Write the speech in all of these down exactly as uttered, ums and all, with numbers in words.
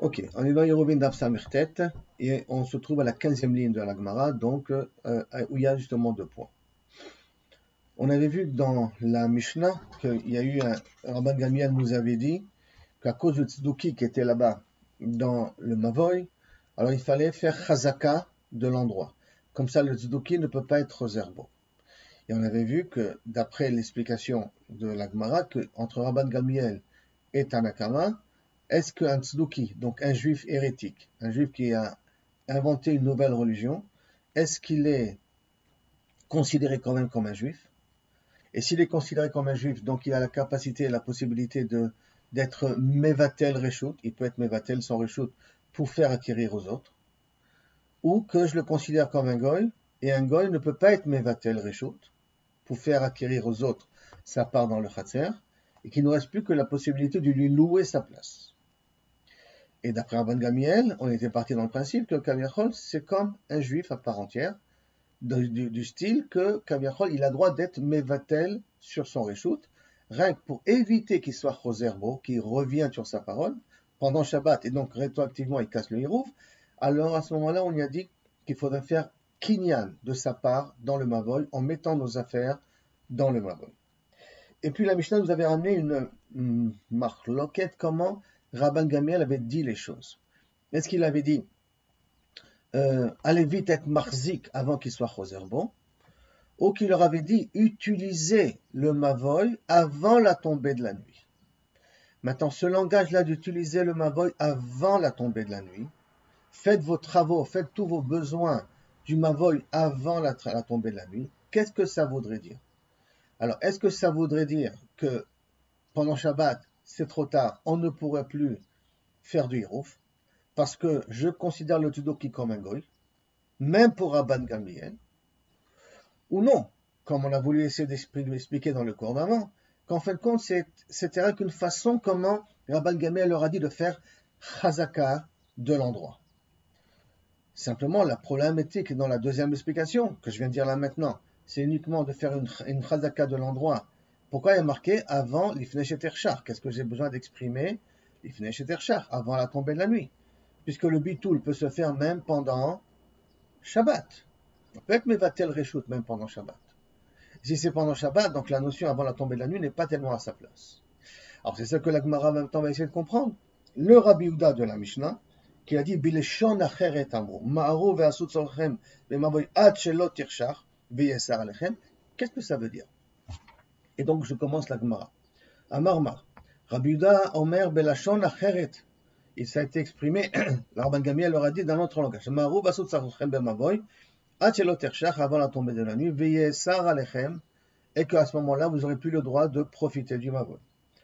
Ok, on est dans Yerubin Daf Samirtet et on se trouve à la quinzième ligne de la Gemara, donc euh, où il y a justement deux points. On avait vu dans la Mishnah qu'il y a eu un Rabban Gamiel nous avait dit qu'à cause du tzduki qui était là-bas dans le Mavoy, alors il fallait faire chazaka de l'endroit. Comme ça, le tzduki ne peut pas être zerbo. Et on avait vu que d'après l'explication de la Gemara, qu'entre Rabban Gamiel et Tanakama, est-ce qu'un tzduki, donc un juif hérétique, un juif qui a inventé une nouvelle religion, est-ce qu'il est considéré quand même comme un juif? Et s'il est considéré comme un juif, donc il a la capacité et la possibilité de, d'être mevatel reshout, il peut être mevatel sans reshout pour faire acquérir aux autres, ou que je le considère comme un goy, et un goy ne peut pas être mevatel reshout pour faire acquérir aux autres sa part dans le chatzer, et qu'il ne reste plus que la possibilité de lui louer sa place. Et d'après Rabban Gamiel, on était parti dans le principe que Kaviachol, c'est comme un juif à part entière, du, du, du style que Kaviachol, il a droit d'être mevatel sur son reshout, rien que pour éviter qu'il soit choserbo, qu'il revient sur sa parole, pendant Shabbat, et donc rétroactivement il casse le hirouf. Alors à ce moment-là, on y a dit qu'il faudrait faire kinyan de sa part dans le mavoy, en mettant nos affaires dans le mavoy. Et puis la Mishnah nous avait ramené une, une marloquette, comment Rabban Gamiel avait dit les choses. Est-ce qu'il avait dit euh, allez vite être marzik avant qu'il soit choserbo, ou qu'il leur avait dit utilisez le mavoy avant la tombée de la nuit. Maintenant, ce langage-là d'utiliser le mavoy avant la tombée de la nuit, faites vos travaux, faites tous vos besoins du mavoy avant la, la tombée de la nuit, qu'est-ce que ça voudrait dire? Alors, est-ce que ça voudrait dire que pendant Shabbat, c'est trop tard, on ne pourrait plus faire du hirouf, parce que je considère le tzduki comme un goy, même pour Rabban Gamiel, ou non, comme on a voulu essayer d'expliquer dans le cours d'avant, qu'en fin de compte, c'était qu'une façon comment Rabban Gamiel leur a dit de faire chazaka de l'endroit. Simplement, la problématique dans la deuxième explication, que je viens de dire là maintenant, c'est uniquement de faire une, une chazaka de l'endroit. Pourquoi il y a marqué avant l'ifnei sheter shach? Qu'est-ce que j'ai besoin d'exprimer? L'ifnei sheter shach, avant la tombée de la nuit. Puisque le bitoul peut se faire même pendant Shabbat. On peut être mevatel reshout même pendant Shabbat. Si c'est pendant Shabbat, donc la notion avant la tombée de la nuit n'est pas tellement à sa place. Alors c'est ça que la Gemara en même temps va essayer de comprendre. Le Rabbi Yehuda de la Mishnah, qui a dit Bileshon acheret amru, ma'aru ve'asu tzorchem ve'mavoy ad shelo tirshach ve'yesar alechem. Qu'est-ce que ça veut dire? Et donc je commence la Gemara. Amar Mar, Rabbi Yehuda omer belashon acheret. Il s'est été exprimé, la Rabban Gamiel leur a dit dans notre langage. Ma'aru ve'asu tzorchem ve'mavoy ad shelo tirshach, avant la tombée de la nuit, ve'yesar alechem, et qu'à ce moment-là vous n'aurez plus le droit de profiter du mavoy.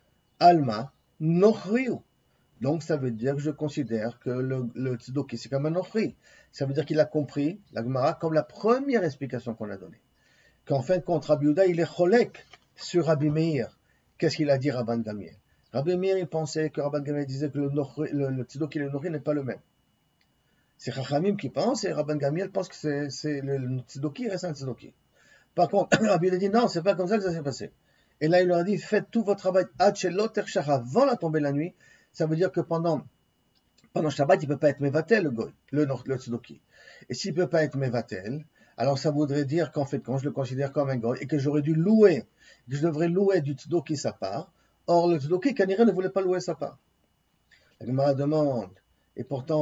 Alma nochriu. Donc ça veut dire que je considère que le, le tzduki c'est comme un nochri. Ça veut dire qu'il a compris la Gemara comme la première explication qu'on a donnée. Qu'en fin de compte, Rabbi Yehuda il est cholek sur Rabbi Meir. Qu'est-ce qu'il a dit Rabban Gamiel? Rabbi Meir il pensait que Rabban Gamiel disait que le, nochri, le, le tzduki et le nochri n'est pas le même. C'est Chachamim qui pense et Rabban Gamiel pense que c'est, c'est le, le tzduki reste un tzduki. Par contre, Rabbi Yehuda dit non, c'est pas comme ça que ça s'est passé. Et là, il leur a dit, faites tout votre travail avant la tombée de la nuit. Ça veut dire que pendant, pendant Shabbat, il ne peut pas être mevatel, le goy, le, le tzduki. Et s'il ne peut pas être mevatel, alors ça voudrait dire qu'en fait, quand je le considère comme un goy, et que j'aurais dû louer, que je devrais louer du tzduki sa part, or le tzduki, Kanira ne voulait pas louer sa part. La Gemara demande, et pourtant,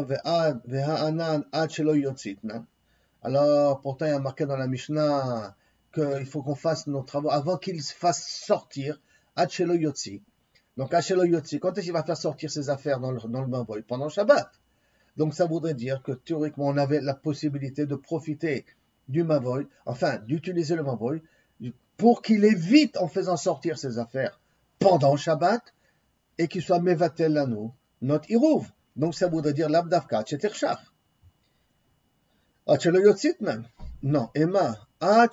alors pourtant, il y a marqué dans la Mishnah, qu'il faut qu'on fasse nos travaux avant qu'il se fasse sortir Hachelo Yotzi. Donc Hachelo Yotzi, quand est-ce qu'il va faire sortir ses affaires dans le, dans le mavoy? Pendant Shabbat. Donc ça voudrait dire que théoriquement on avait la possibilité de profiter du mavoy, enfin d'utiliser le mavoy, pour qu'il évite en faisant sortir ses affaires pendant Shabbat et qu'il soit mevatel lano, notre irouv. Donc ça voudrait dire l'abdavka chetershach. Hachelo Yotzi même. Non, Emma. Pas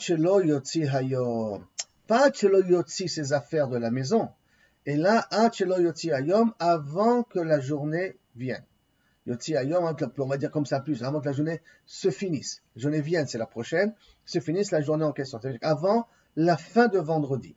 Hachelo Yotzi ses affaires de la maison. Et là, Hachelo Yotzi Hayom avant que la journée vienne. Yotzi Hayom, on va dire comme ça plus, avant que la journée se finisse. La journée vienne, c'est la prochaine, se finisse la journée en question. C'est-à-dire avant la fin de vendredi.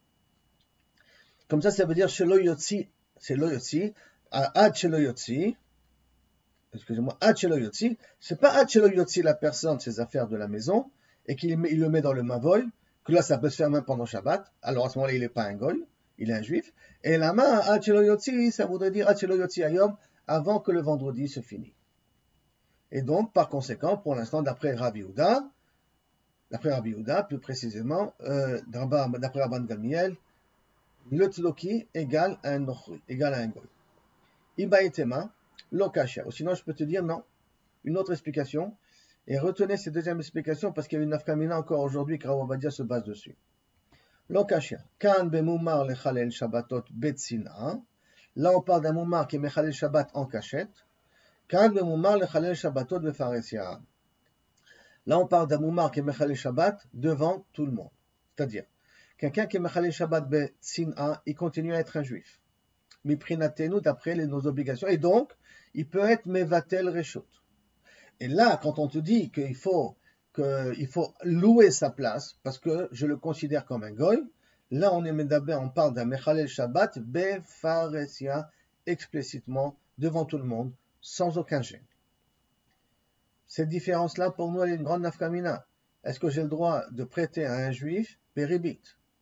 Comme ça, ça veut dire Shelo Yotzi, c'est Lo Yotzi, Hachelo Yotzi, excusez-moi, Hachelo Yotzi, c'est pas Hachelo Yotzi la personne, ses affaires de la maison, et qu'il il le met dans le Mavoy, que là ça peut se faire même pendant Shabbat, alors à ce moment-là il n'est pas un goy, il est un juif, et la main, Hachelo Yotzi, ça voudrait dire Hachelo Yotzi Ayom, avant que le vendredi se finisse. Et donc, par conséquent, pour l'instant, d'après Rabbi Yehuda, d'après Rabbi Yehuda, plus précisément, euh, d'après Rabban Gamliel, le tzloki égale à un nochri, égale à un goy. Iba etema, lo kasher. Ou sinon, je peux te dire non. Une autre explication. Et retenez cette deuxième explication parce qu'il y a une nafkamina encore aujourd'hui que Rav Ovadia se base dessus. Lo kasher. Kan bemumar lechalel shabbatot betzina. Là, on parle d'un mumar qui est mechalel shabbat en cachette. Kan bemumar lechalel shabbatot befaresia. Là, on parle d'un moumar qui est Mechalel Shabbat devant tout le monde. C'est-à-dire, quelqu'un qui est Mechalel Shabbat Betzina, il continue à être un juif. Miprinatenu, d'après les, nos obligations. Et donc, il peut être Mevatel Reshut. Et là, quand on te dit qu'il faut, qu'il faut louer sa place, parce que je le considère comme un goy, là, on est Medabé, on parle d'un Mechalel Shabbat Befaresia, explicitement, devant tout le monde, sans aucun gêne. Cette différence-là, pour nous, elle est une grande nafkamina. Est-ce que j'ai le droit de prêter à un juif beribit,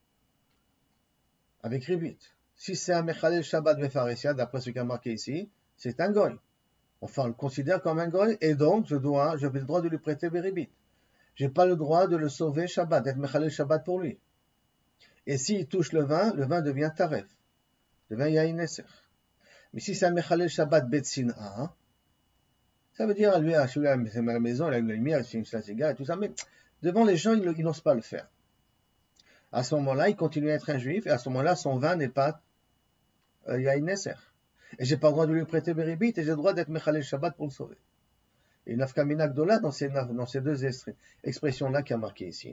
avec ribit? Si c'est un mechalel shabbat befaresia, d'après ce qu'il y a marqué ici, c'est un goy. Enfin, on le considère comme un goy, et donc je dois, j'avais le droit de lui prêter beribit. J'ai pas le droit de le sauver shabbat, d'être mechalel shabbat pour lui. Et s'il touche le vin, le vin devient taref, devient yain neser. Mais si c'est un mechalel shabbat betzina, ça veut dire, lui, à la maison, il a une lumière, il fume sa cigarette et tout ça, mais devant les gens, il, il n'ose pas le faire. À ce moment-là, il continue à être un juif, et à ce moment-là, son vin n'est pas euh, yain neser. Et j'ai pas le droit de lui prêter beribit, et j'ai le droit d'être mechalel shabbat pour le sauver. Et nafkamina gdola dans ces, dans ces deux expressions-là qui a marqué ici.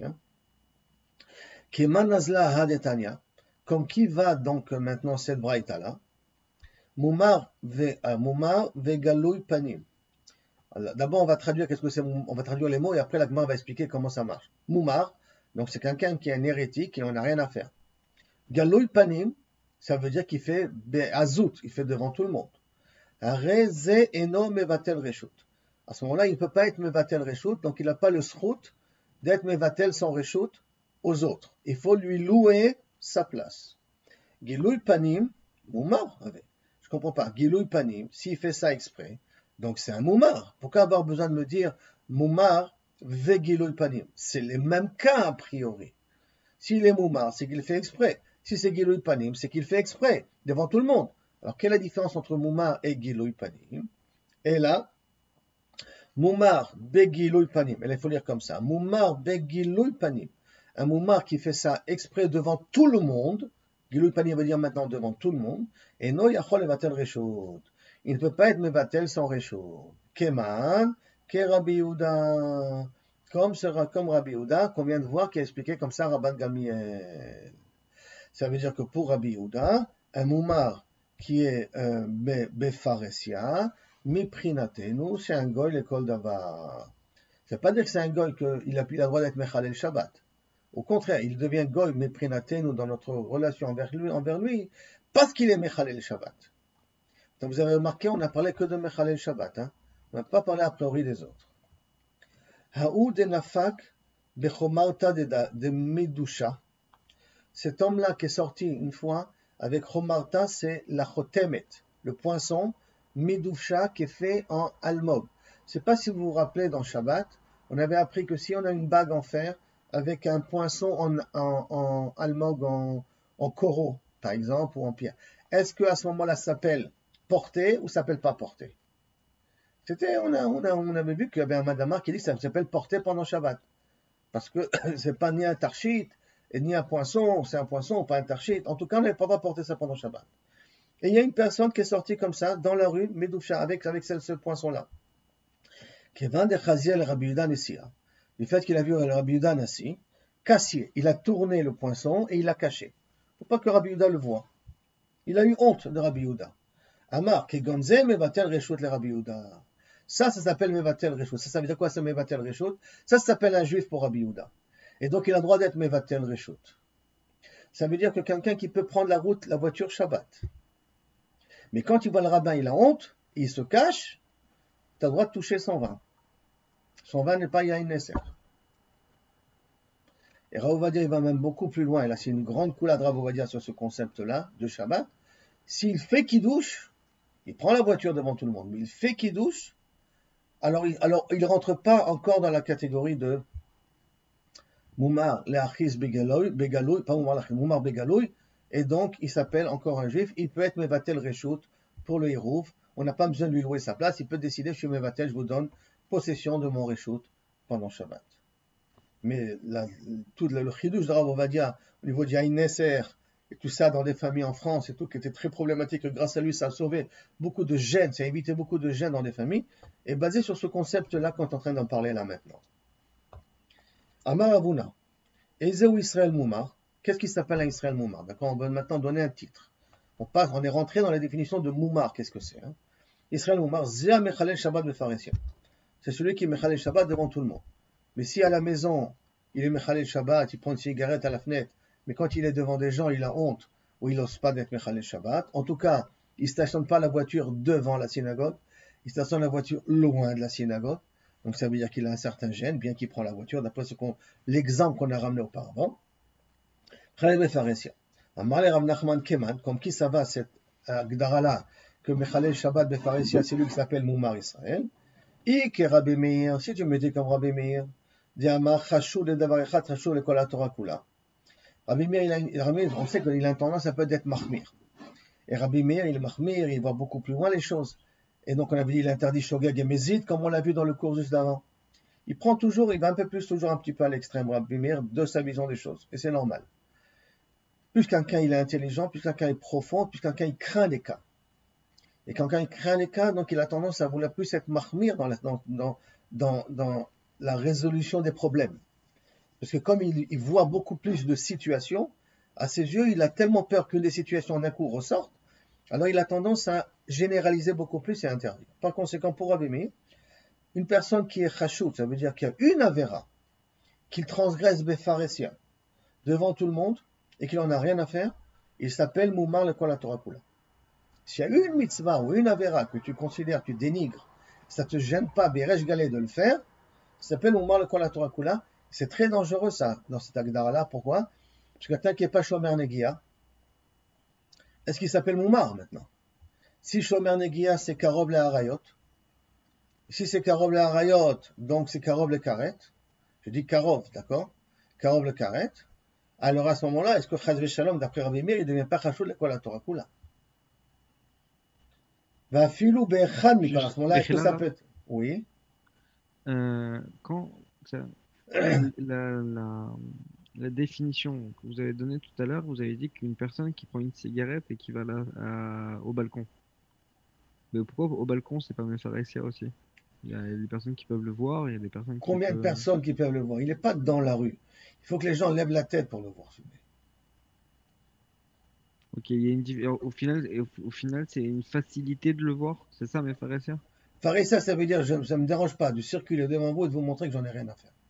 Keman nazla hadetania, comme qui va donc maintenant cette braïta-là, mumar ve galoui panim. D'abord, on va traduire qu'est-ce que c'est, on va traduire les mots et après la Gemara va expliquer comment ça marche. Moumar, donc c'est quelqu'un qui est un hérétique et on n'a rien à faire. Galoui panim, ça veut dire qu'il fait azout, il fait devant tout le monde. Reze eno mevatel reshut. À ce moment-là, il ne peut pas être mevatel reshut, donc il n'a pas le srout d'être mevatel sans reshut aux autres. Il faut lui louer sa place. Galoui panim, moumar, je comprends pas. Galoui panim, s'il fait ça exprès. Donc c'est un moumar. Pourquoi avoir besoin de me dire moumar vegiloui panim? C'est les mêmes cas a priori. S'il est moumar, c'est qu'il fait exprès. Si c'est giloui panim, c'est qu'il fait exprès devant tout le monde. Alors quelle est la différence entre moumar et giloui panim? Et là, moumar begiloui panim. Il faut lire comme ça. Moumar begiloui panim. Un moumar qui fait ça exprès devant tout le monde. Giloui panim veut dire maintenant devant tout le monde. Et no yachol levatel reshut. Il ne peut pas être mevatel sans réchaud. Keman, ke Rabbi Yehuda. Comme, comme Rabbi Yehuda, qu'on vient de voir, qui a expliqué comme ça Rabban Gamliel. Ça veut dire que pour Rabbi Yehuda, un moumar qui est euh, befaresia, miprinatenu, c'est un goy l'école d'avar. Ça ne veut pas dire que c'est un goy qu'il a plus le droit d'être mechalel Shabbat. Au contraire, il devient goy miprinatenu dans notre relation envers lui, envers lui parce qu'il est mechalel Shabbat. Donc vous avez remarqué, on n'a parlé que de Mechalel Shabbat. Hein? On n'a pas parlé a priori des autres. Haou de Nafak bechomarta de Medusha. Cet homme-là qui est sorti une fois avec chomarta, c'est la chotemet, le poinçon Medusha qui est fait en almog. Je ne sais pas si vous vous rappelez dans Shabbat, on avait appris que si on a une bague en fer avec un poinçon en, en, en almog, en, en coraux, par exemple, ou en pierre, est-ce qu'à ce moment-là ça s'appelle porter ou s'appelle pas porter? C'était, on, a, on, a, on avait vu qu'il y avait un madamar qui dit que ça s'appelle porter pendant Shabbat. Parce que c'est pas ni un tarchit, ni un poinçon, c'est un poinçon ou pas un tarchit. En tout cas, on n'avait pas le droit de porter ça pendant Shabbat. Et il y a une personne qui est sortie comme ça, dans la rue, Medoucha, avec, avec ce, ce poinçon-là. Qui vint de Chaziel Rabbi Yehuda Nessia. Du fait qu'il a vu le Rabbi Yehuda Nessi, cassier, il a tourné le poinçon et il l'a caché. Pour pas que Rabbi Yehuda le voie. Il a eu honte de Rabbi Yehuda. Amar, que gonze mevatel reshut le Rabbi Yehuda. Ça, ça s'appelle mevatel reshut. Ça, ça veut dire quoi, c'est mevatel reshut? Ça, ça s'appelle un juif pour Rabbi Yehuda. Et donc, il a le droit d'être mevatel reshut. Ça veut dire que quelqu'un qui peut prendre la route, la voiture Shabbat. Mais quand il voit le rabbin, il a honte, il se cache. tu as le droit de toucher son vin. Son vin n'est pas Yain Neser. Et Rav Ovadia, il va même beaucoup plus loin. Et là, c'est une grande coulade Rav Ovadia sur ce concept-là de Shabbat. S'il fait Kiddush, il prend la voiture devant tout le monde, mais il fait Kiddush, alors il alors, il rentre pas encore dans la catégorie de Moumar Leachis Begaloui, pas Moumar Leachis, Moumar Begaloui, et donc il s'appelle encore un juif. Il peut être Mevatel Reshut pour le Hirouf. On n'a pas besoin de lui louer sa place. Il peut décider, je suis Mevatel, je vous donne possession de mon Reshut pendant Shabbat. Mais la, tout le, le Chidush de Rav Ovadia, au niveau du Yain Neser, et tout ça dans des familles en France, et tout, qui était très problématique, grâce à lui, ça a sauvé beaucoup de gènes, ça a évité beaucoup de gènes dans des familles, est basé sur ce concept-là qu'on est en train d'en parler là maintenant. Amar Avuna, Ezeu Israël Moumar, qu'est-ce qui s'appelle un Israël Moumar? D'accord, on va maintenant donner un titre. On, passe, on est rentré dans la définition de Moumar, qu'est-ce que c'est hein? Israël Moumar, Zéa Mechalel Shabbat Befaresia. C'est celui qui Mechalel Shabbat devant tout le monde. Mais si à la maison, il est Mechalel Shabbat, il prend une cigarette à la fenêtre, mais quand il est devant des gens, il a honte, ou il n'ose pas d'être Mechalel Shabbat, en tout cas, il ne stationne pas la voiture devant la synagogue, il stationne la voiture loin de la synagogue, donc ça veut dire qu'il a un certain gêne, bien qu'il prend la voiture, d'après ce qu'on, l'exemple qu'on a ramené auparavant. Comme qui ça va, cette Agdara-là, que Mechalel Shabbat Befaresia, c'est lui qui s'appelle Moumar Israël, et que Rabbi Meir, si tu me dis comme Rabbi Meir, Rabbi Meir, on sait qu'il a une tendance à peut-être mahmir. Et Rabbi Meir, il est mahmir, il voit beaucoup plus loin les choses. Et donc on avait dit, il interdit Shogeg et Mézid, comme on l'a vu dans le cours juste d'avant. Il prend toujours, il va un peu plus, toujours un petit peu à l'extrême, Rabbi Meir, de sa vision des choses. Et c'est normal. Plus quelqu'un il est intelligent, plus quelqu'un est profond, plus quelqu'un il craint les cas. Et quand quelqu'un craint les cas, donc il a tendance à vouloir plus être mahmir dans, la, dans, dans, dans, dans la résolution des problèmes. Parce que comme il, il voit beaucoup plus de situations, à ses yeux, il a tellement peur qu'une des situations d'un coup ressorte, alors il a tendance à généraliser beaucoup plus et interdire. Par conséquent, pour Rabbi Meir, une personne qui est chashout, ça veut dire qu'il y a une avéra, qu'il transgresse befaresia devant tout le monde et qu'il n'en a rien à faire, il s'appelle Moumar le Kol HaTorah Kula. S'il y a une mitzvah ou une avéra que tu considères, tu dénigres, ça ne te gêne pas, Beresh Galé, de le faire, ça s'appelle Moumar le Kol HaTorah Kula. C'est très dangereux ça, dans cet agdara-là. Pourquoi? Parce que quelqu'un qui n'est pas Shomer Negia, est-ce qu'il s'appelle Moumar maintenant? Si Shomer Negia, c'est Karov le Harayot, si c'est Karov le Harayot, donc c'est Karov le Karet, je dis Karov, d'accord? Karov le Karet, alors à ce moment-là, est-ce que Chaz Veshalom, d'après Rabbi Meir, il ne devient pas Chashul le Kol HaTorah Kula? Va filou be'echad mikol, à ce moment-là, est-ce que ça peut être... Oui. Euh, quand ça, la, la, la définition que vous avez donnée tout à l'heure, vous avez dit qu'une personne qui prend une cigarette et qui va là, à, au balcon. Mais pourquoi au balcon, c'est pas Mefaresia aussi? Il y a des personnes qui peuvent le voir, il y a des personnes qui Combien de peuvent... personnes qui peuvent le voir? Il n'est pas dans la rue. Il faut que les gens lèvent la tête pour le voir. Ok, il y a une... au final, au, au final, c'est une facilité de le voir, c'est ça, Mefaresia? Faresia, ça veut dire, je, ça ne me dérange pas de circuler devant vous et de vous montrer que j'en ai rien à faire.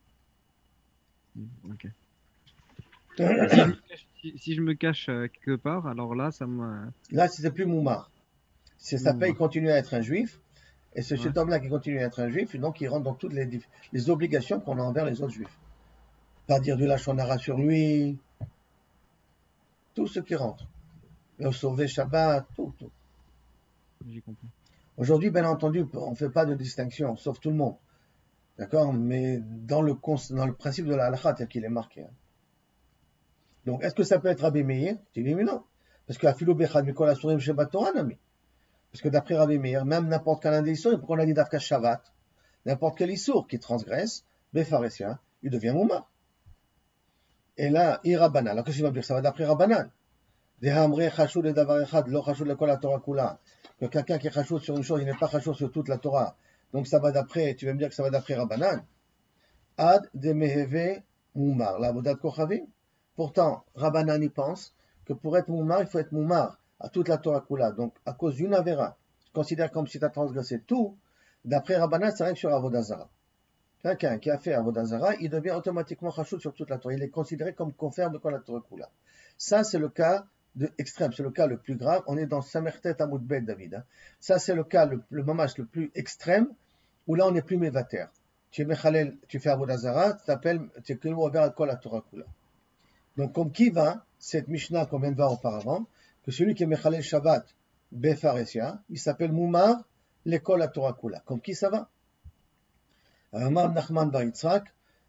Ok. Si je, cache, si, si je me cache quelque part, alors là, ça me... Là, c'est plus Moumar. C'est ça paye, il continue à être un juif. Et c'est ouais. Cet homme-là qui continue à être un juif, donc il rentre dans toutes les, les obligations qu'on a envers les autres juifs. Pas dire du lachon hara sur lui, tout ce qui rentre. Le sauver Shabbat, tout, tout. J'ai compris. Aujourd'hui, bien entendu, on ne fait pas de distinction, sauf tout le monde. D'accord? Mais dans le, dans le principe de la halakha, tel qu'il est marqué. Hein. Donc, est-ce que ça peut être Rabbi Meir? Tu dis, mais non. Parce que Afilo Bechad Mikol Asurim Shabbat Torah, Nami. Parce que d'après Rabbi Meir, même n'importe quel des issours, pourquoi on a dit Dafka Shavat, n'importe quel issour qui transgresse, Befaresia, il devient Moumar. Et là, il Rabbanan. Alors, qu'est-ce qu'il va dire? Ça va d'après Rabbanan. Dehamre Chashud et Davar Echad, lo Chashud le Kol HaTorah Kula. Que quelqu'un qui est Chashud sur une chose, il n'est pas Chashud sur toute la Torah. Donc, ça va d'après, tu vas me dire que ça va d'après Rabbanan. Ad de Meheve Moumar, la Vodat Kochavim. Pourtant, Rabbanan y pense que pour être Moumar, il faut être Moumar à toute la Torah Kula. Donc, à cause d'une Avera, je considère comme si tu as transgressé tout, d'après Rabbanan, ça règle sur Avodazara. Quelqu'un qui a fait Avodazara, il devient automatiquement Chashud sur toute la Torah. Il est considéré comme confère de quoi la Torah Kula. Ça, c'est le cas de extrême, c'est le cas le plus grave. On est dans Samertet Amoud Bet, David. Hein. Ça, c'est le cas, le, le mamash le plus extrême, où là, on n'est plus mévater. Tu es Mechalel, tu fais Avodazara, tu t'appelles, tu es que ouvert à la Torah Kula. Donc, comme qui va, cette Mishnah qu'on vient de voir auparavant, que celui qui est Mechalel Shabbat, Befaresia, il s'appelle Moumar, l'école à Torah Kula. Comme qui ça va? Amar Nachman Bar Yitzhak,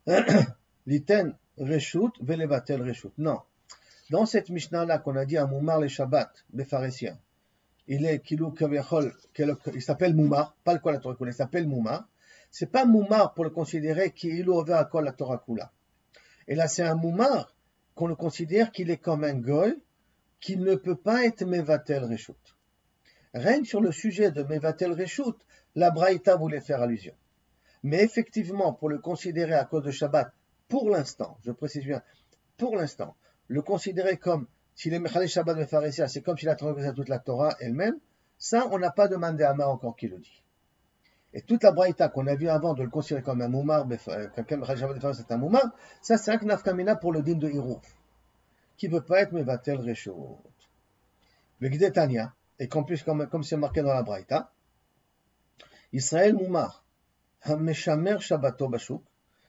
Liten Reshut, Velevatel Reshut. Non. Dans cette Mishnah-là qu'on a dit à Moumar le Shabbat, Befaresia, il est Kilou Kaviachol, il s'appelle Moumar, pas le Kol Torah Kula, il s'appelle Moumar. C'est pas Moumar pour le considérer qu'il est ouvert à Kol Torah Kula. Et là, c'est un Moumar qu'on le considère qu'il est comme un Goy, qui ne peut pas être Mevatel Reshut. Rien que sur le sujet de Mevatel Reshut, la Braïta voulait faire allusion. Mais effectivement, pour le considérer à cause de Shabbat, pour l'instant, je précise bien, pour l'instant, le considérer comme s'il est Mechalel Shabbat Befaresia, c'est comme s'il a transgressé toute la Torah elle-même, ça, on n'a pas demandé à Ma encore qui le dit. Et toute la Braïta qu'on a vu avant de le considérer comme un Moumar, quelqu'un Mechalel Shabbat Befaresia, c'est un Moumar, ça c'est un Knafkamina pour le din de Hirouf, qui ne peut pas être Mevatel Reshut. Le Gdei Tanya, et qu'en plus, comme, comme c'est marqué dans la Braïta, Israël Moumar, Hameshamer Shabbato Bashuk,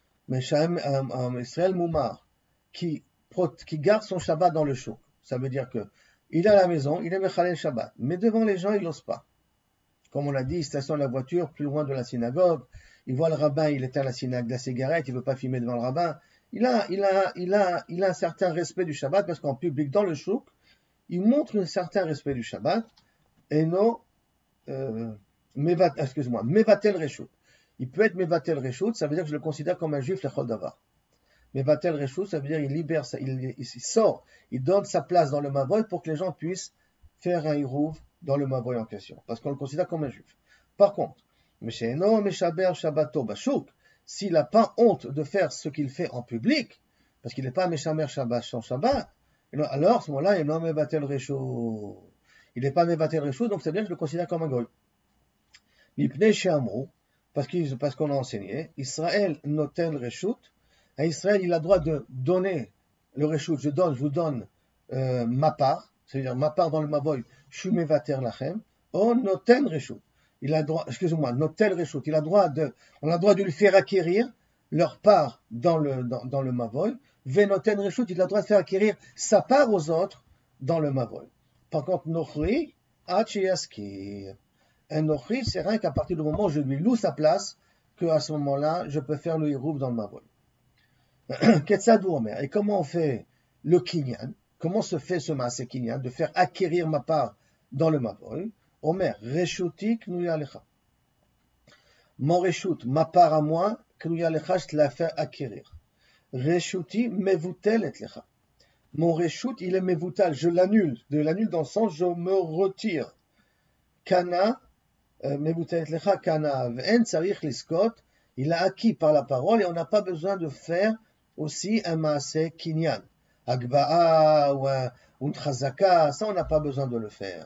Israël Moumar, qui, qui garde son Shabbat dans le chouk. Ça veut dire que il est à la maison, il est Mechalel Shabbat, mais devant les gens, il n'ose pas. Comme on l'a dit, il stationne la voiture plus loin de la synagogue, il voit le rabbin, il éteint la, synagogue, la cigarette, il ne veut pas fumer devant le rabbin. Il a, il, a, il, a, il a un certain respect du Shabbat, parce qu'en public, dans le chouk, il montre un certain respect du Shabbat, et non, euh, mevat, excuse-moi, Mevatel Reshut. Il peut être Mevatel Reshut, ça veut dire que je le considère comme un juif lechol davar. Mevatel Reshut, ça veut dire qu'il libère, il, il sort, il donne sa place dans le Mavoy pour que les gens puissent faire un Hirouv dans le Mavoy en question, parce qu'on le considère comme un juif. Par contre, Meshéno Meshaber Shabbato Bashuk, s'il n'a pas honte de faire ce qu'il fait en public, parce qu'il n'est pas Meshamer Shabbat son Shabbat, alors à ce moment-là, il est non Mevatel Reshut. Il n'est pas Mevatel Reshut, donc c'est bien que je le considère comme un goy. Mipnei She'amru, parce qu'on parce qu'on a enseigné, Israël noten Reshut, à Israël, il a le droit de donner le Reshut, je donne, je vous donne euh, ma part, c'est-à-dire ma part dans le Mavoy, je suis Mevater Lachem, on noten Reshut. Il a le droit, excusez-moi, notel Reshut, il a le droit de, on a le droit de lui faire acquérir leur part dans le, dans, dans le Mavoy, Venoten Reshut, il a le droit de faire acquérir sa part aux autres dans le Mavoy. Par contre, Nochri, Hachiyaskir. Un Nochri, c'est rien qu'à partir du moment où je lui loue sa place, qu'à ce moment-là, je peux faire le Hirouv dans le Mavoy. Ketsadou Omer. Et comment on fait le Kinyan? Comment se fait ce Maaseh Kinyan, de faire acquérir ma part dans le Mavoy? Omer, Reshuti Knuya Lecha. Mon Reshut, ma part à moi, Knuya Lecha, je te la fais acquérir. Reshuti Mevutel et Lecha. Mon Reshut, il est Mevutal, je l'annule. De l'annule dans le sens, je me retire. Kana, Mevutel et Lecha, Kana, V'en Tzarich Liskot, il a acquis par la parole et on n'a pas besoin de faire aussi un Maaseh Kinyan. Agba'a ou un, un Chazaka, ça on n'a pas besoin de le faire.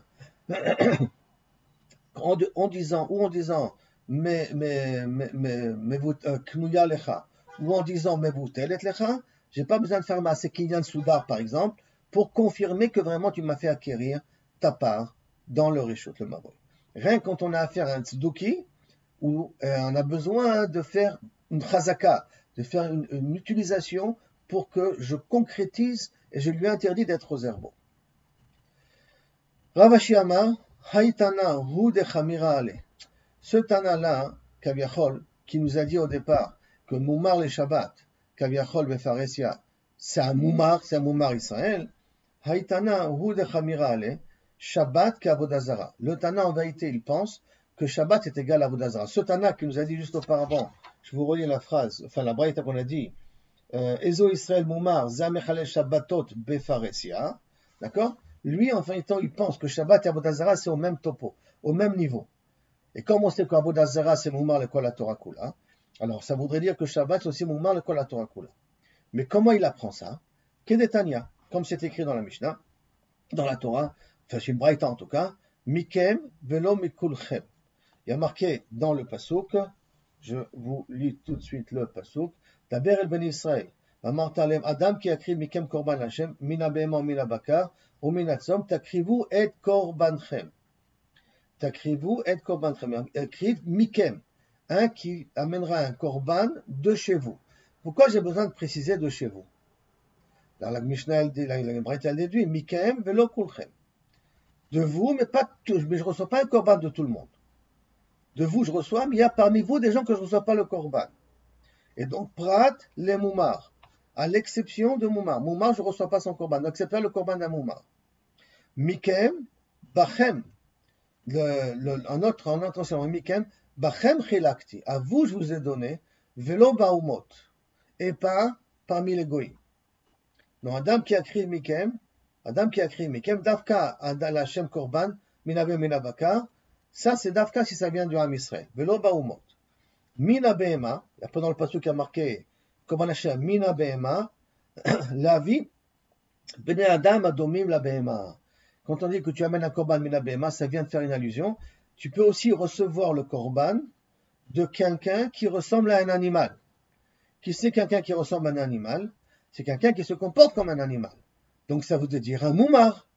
en, de, en disant, ou en disant, me, me, me, me, me, uh, Knuya Lecha, ou en disant Mevutel et Lecha, j'ai pas besoin de faire Maaseh Kinyan Soudar par exemple, pour confirmer que vraiment tu m'as fait acquérir ta part dans le Reshut, le Mavoy. Rien quand on a affaire à un Tzduki, où euh, on a besoin de faire une chazaka, de faire une, une utilisation pour que je concrétise et je lui interdis d'être aux herbaux. Rav Ashi Amar, Haïtana hu de chamira ale. Ce Tana-là, Kaviachol, qui nous a dit au départ que Moumar le Shabbat, Kaviachol befaresia, c'est un Moumar, c'est un Moumar Israël. Haïtana hu de chamira ale, Shabbat qu'Avodazara. Le Tana, en vérité, il pense que Shabbat est égal à Avodazara. Ce Tana qui nous a dit juste auparavant, je vous relis la phrase, enfin la braïta qu'on a dit, Ezo Israël Moumar, Zamechalel Shabbatot Befaresia, d'accord? Lui, en fin de temps, il pense que Shabbat et Avodazara, c'est au même topo, au même niveau. Et comme on sait qu'Avodazara, c'est Moumar le Kol Torah Kula, alors ça voudrait dire que Shabbat, c'est aussi Moumar le Kol Torah Kula. Mais comment il apprend ça? Kedetania, comme c'est écrit dans la Mishnah, dans la Torah, enfin chez Braïta en tout cas, Mikem velo mikulchem. Il y a marqué dans le Pasuk, je vous lis tout de suite le Pasuk, Taber el ben Israël, אמרת עליהם, אדם כי יקריב מכם קורבן להשם, מן הבהמה ומן הבקר, ומן הצום, תקריבו את קורבנכם. תקריבו את קורבנכם. יקריב מכם, un qui amènera un korban de chez vous. Pourquoi j'ai besoin de préciser de chez vous? Dans la Mishnah, la Braïta elle déduit, mikem velo kulchem. De vous, mais pas tous, mais je ne reçois pas un korban de tout le monde. De vous, je reçois, mais il y a parmi vous des gens que je ne reçois pas le korban. Et donc, prat les moumar, à l'exception de moumar. Moumar, je ne reçois pas son korban, n'accepte pas le korban d'un moumar. Mikem, bachem, le, le, un autre, en attention, mikem, bachem chilakti, à vous je vous ai donné, velo baumot, et pas parmi les goïs. Donc, Adam qui a crié mikem, Adam qui a crié mikem, davka, adal Hashem korban, minabe minabakar, ça c'est davka si ça vient du Ham Israël, velo baumot. Mina behema, après dans le passage qui a marqué, korban Hashem, mina behema, la vie, bene Adam adomim la behema. Quand on dit que tu amènes un korban mina behema, ça vient de faire une allusion. Tu peux aussi recevoir le korban de quelqu'un qui ressemble à un animal. Qui c'est quelqu'un qui ressemble à un animal? C'est quelqu'un qui se comporte comme un animal. Donc ça veut dire un moumar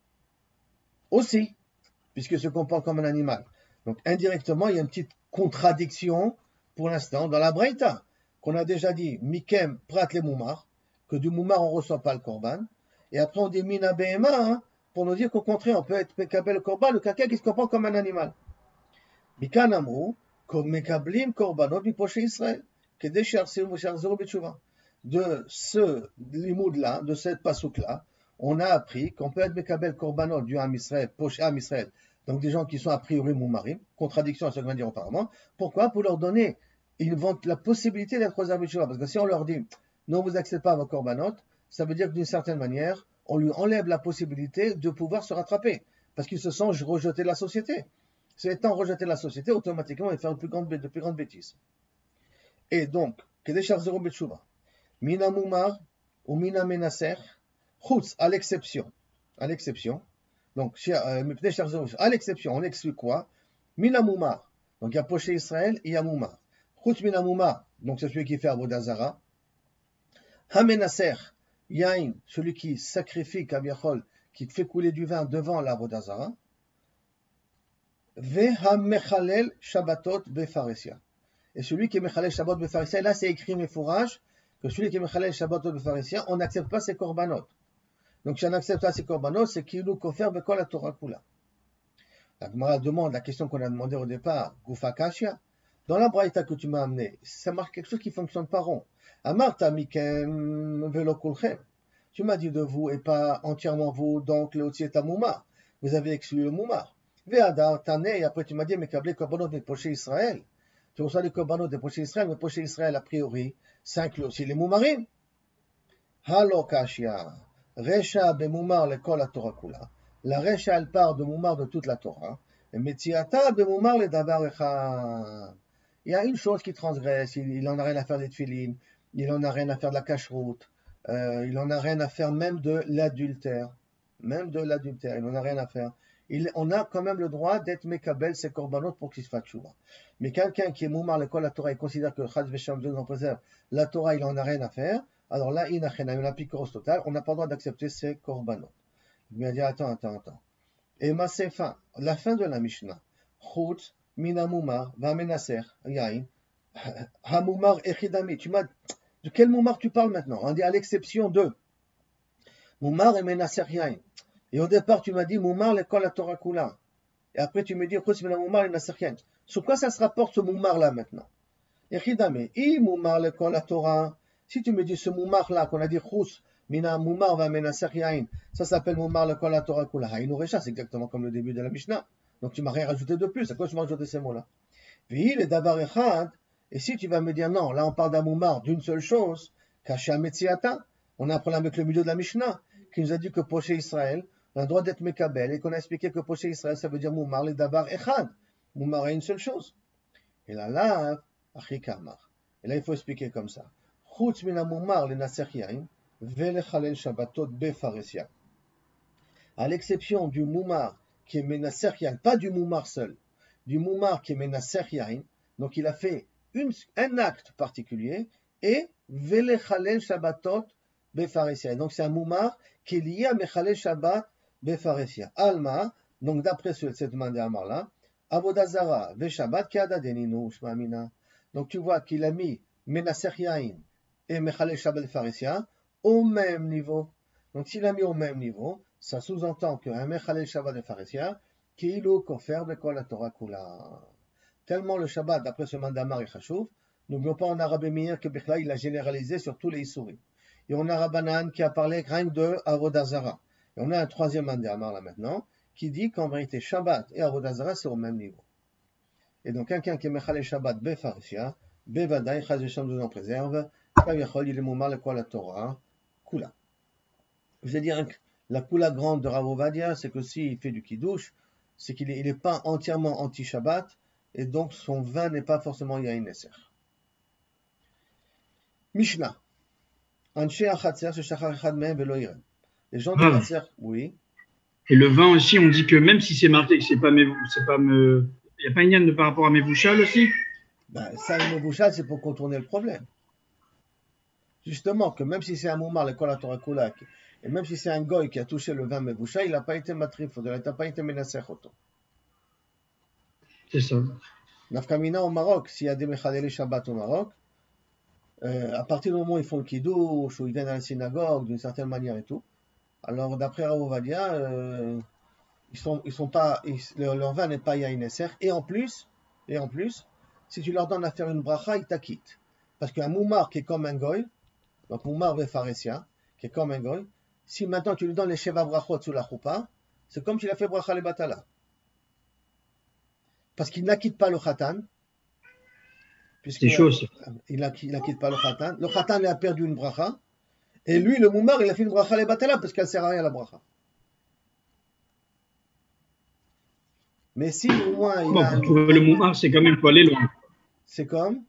aussi, puisqu'il se comporte comme un animal. Donc indirectement, il y a une petite contradiction pour l'instant dans la Braïta, qu'on a déjà dit, mikem prat le moumar, que du moumar on ne reçoit pas le korban, et après on dit mina behema, hein, pour nous dire qu'au contraire, on peut être mekabel le korban, le quelqu'un qui se comporte comme un animal. Mikan amru, comme mekablim korbanot miposhe Israël, kedei she'achziru b'tshuva. De ce limoud-là, de cette pasouk-là, on a appris qu'on peut être mekabel korbanot du Ham Israël, poche Ham Israël, donc des gens qui sont a priori moumarim, contradiction à ce qu'on vient de dire auparavant. Pourquoi? Pour leur donner ils vont la possibilité d'être aux arbitures. Parce que si on leur dit non, vous n'acceptez pas vos korbanot, ça veut dire que d'une certaine manière, on lui enlève la possibilité de pouvoir se rattraper. Parce qu'il se sent rejeté de la société. C'est étant rejeté de la société, automatiquement, il fait une plus grande, de plus grande bêtise. Et donc, kedei she'achziru b'tshuva, mina mumar ou mina menaser, chutz, à l'exception. À l'exception. Donc, à l'exception, on exclut quoi? Mina mumar. Donc, il y a poché Israël et il y a mumar. Chutz mina mumar, donc c'est celui qui fait avodah zara. Hamenaser, yain, celui qui sacrifie kaviachol, qui fait couler du vin devant l'avodah zara. Ve hamechalel shabbatot befaresia. Et celui qui est mechalel shabbat befaresia, là c'est écrit mefourage, que celui qui est mechalel shabbatot befaresia, on n'accepte pas ses korbanot. Donc si on n'accepte pas ses korbanot, c'est qu'il nous confère bekol la Torah kula. La Gemara demande la question qu'on a demandé au départ, Gufa Kashia. Dans la braïta que tu m'as amené, ça marque quelque chose qui ne fonctionne pas rond. Amarta mikem velo kulchem. Tu m'as dit de vous et pas entièrement vous, donc le otsi est à moumar. Vous avez exclu le moumar. Ve'adar tane, et après tu m'as dit, mais kablé korbanot de poché Israël. Tu reçois les korbanot de poché Israël, mais poché Israël, a priori, ça inclut aussi les moumarim. Halo Kashia. Resha be moumar le kol la Torah kula. La resha, elle part de moumar de toute la Torah. Et metziata be moumar le davar echad. Il y a une chose qui transgresse, il, il en a rien à faire des tefilines, il en a rien à faire de la cacheroute, euh, il en a rien à faire même de l'adultère, même de l'adultère, il en a rien à faire. Il, on a quand même le droit d'être mekabel, ses korbanot pour qu'il se fasse tchouva. Mais quelqu'un qui est moumar l'école la Torah, il considère que chaz vesham Dieu nous en préserve, la Torah il en a rien à faire, alors là il n'a rien à faire, il a un picoros total, on n'a pas le droit d'accepter ses korbanot. Il m'a dit attends, attends, attends. Et ma fin, la fin de la Mishnah, chutz mina mumar va menaser yain ha mumar echidami. Tu m'as de quel mumar tu parles maintenant? On dit à l'exception de mumar et menaser yain. Et au départ tu m'as dit mumar l'école la Torah kula. Et après tu me dis chutz mina mumar et menaser yain. Sur quoi ça se rapporte ce mumar là maintenant? Echidami. I mumar l'école la Torah. Si tu me dis ce mumar là qu'on a dit chutz mina mumar va menaser yain, ça s'appelle mumar l'école la Torah kula. Ha inuresha, c'est exactement comme le début de la Mishnah. Donc tu m'as rien rajouté de plus. À quoi tu m'as rajouté ces mots-là? Et si tu vas me dire non, là on parle d'un moumar d'une seule chose, Kasha Metziata, on a un problème avec le milieu de la Mishnah, qui nous a dit que poché Israël, on a le droit d'être Mekabel, et qu'on a expliqué que poché Israël, ça veut dire moumar, le davar echad. Moumar est une seule chose. Et là, là, achikamar. Et là, il faut expliquer comme ça. Chutz mina moumar le naser yain, velechalel shabbatot befaresia. À l'exception du moumar, qui est menaser yain, pas du moumar seul, du moumar qui est menaser yain, donc il a fait une, un acte particulier, et Velechalel Shabbatot befaresia. Donc c'est un moumar qui est lié à Mechalel Shabbat befaresia. Alma, donc d'après cette main d'Amar là, Avodazara ve Shabbat kiadadeninu shmamina. Donc tu vois qu'il a mis Menasech Yain et Mechalel Shabbat befaresia au même niveau. Donc s'il a mis au même niveau, ça sous-entend qu'un Mechalel Shabbat befaresia, Kilu kofer bekol la Torah kula. Tellement le Shabbat, d'après ce mandamar et Chashuv, n'oublions pas en arabe émir que Bechla il a généralisé sur tous les Issourim. Et on a Rabbanan qui a parlé rien que de Avodazara. Et on a un troisième mandamar là maintenant, qui dit qu'en vérité Shabbat et Avodazara c'est au même niveau. Et donc quelqu'un qui est Mechalel Shabbat befaresia, bevadaï chaz v'shem nous en préserve, kaviyachol il est moumar le kol la Torah kula. Je veux dire que la kula grande de Rav Ovadia, c'est que s'il fait du kiddush, c'est qu'il n'est pas entièrement anti-Shabbat, et donc son vin n'est pas forcément Yain Neser. Mishnah. Anshe Achatzer shechachar echad mehem velo yirem. Les gens de Ah. Chatzer, oui. Et le vin aussi, on dit que même si c'est marqué que c'est pas mes, c'est pas me, il n'y a pas une yann de par rapport à mes bouchales aussi. Ben, ça, une bouchade, c'est pour contourner le problème. Justement, que même si c'est un moumar, le kol Torah kula, et même si c'est un goy qui a touché le vin meboucha, il n'a pas été matrif, il n'a pas été menasser auto. C'est ça. Nafkamina au Maroc, s'il y a des mechaleli Shabbat au Maroc, euh, à partir du moment où ils font le kiddush, ou ils viennent à la synagogue d'une certaine manière et tout, alors d'après Rav Ovadia, euh, ils sont, ils sont pas, ils, leur, leur vin n'est pas Yain Neser, et en plus, et en plus, si tu leur donnes à faire une bracha, ils t'acquittent. Parce qu'un moumar qui est comme un goy, donc moumar vefaresia, qui est comme un goy, si maintenant tu lui donnes les sheva brachot sous la choupa, c'est comme s'il a fait bracha le batala. Parce qu'il n'acquitte pas le khatan. C'est chaud, ça. Il n'acquitte pas le khatan. Le khatan, il a perdu une bracha. Et lui, le moumar, il a fait une bracha le batala parce qu'elle ne sert à rien la bracha. Mais si au moins il Bon, a. pour trouver le moumar, c'est quand même, il faut aller loin. C'est comme.